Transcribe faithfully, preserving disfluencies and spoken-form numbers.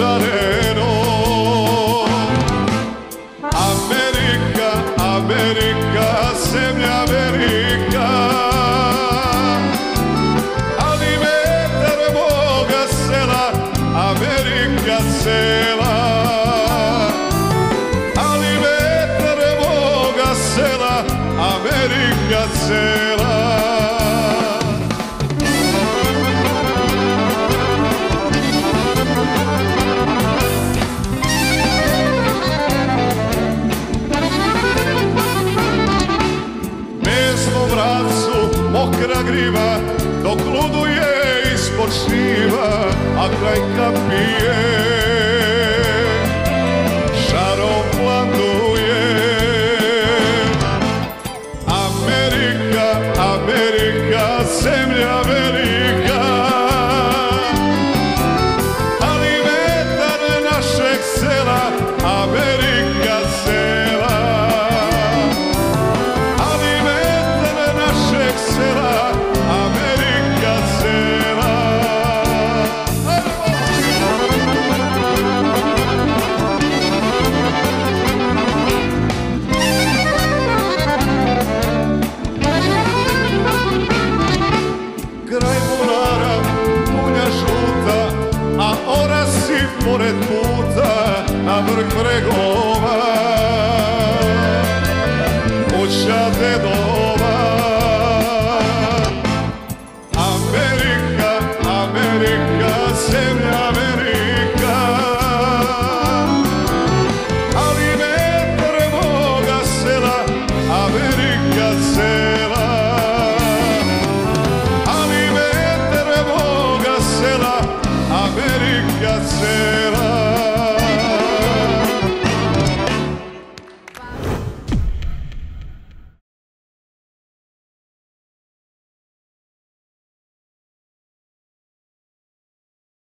šareno. Amerika, Amerika, zemlja velika, ali vetar moga sela, Amerika cela. Ali vetar moga sela, Amerika cela. Mokra griva dok luduje ispod šljiva, a kraj kapije šarom planduje. Amerika, Amerika, zemlja velika, ali vetar našeg sela, Amerika cela. Sela, Amerika cela. Kraj bulara, punja žuta, a orasi pored puta, na vrh bregova, kuća dedova. Zemlja velika, ali vetar moga sela, Amerika cela. Ali vetar moga sela, Amerika cela.